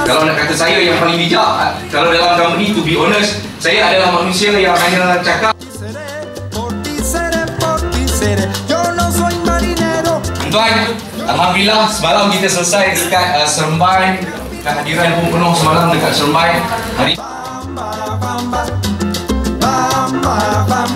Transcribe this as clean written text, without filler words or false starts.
Kalau nak kata saya yang paling bijak, kalau dalam company, to be honest, saya adalah manusia yang hanya cakap tuan, alhamdulillah semalam kita selesai dekat Seremban. Kehadiran pun penuh semalam dekat Seremban. Hari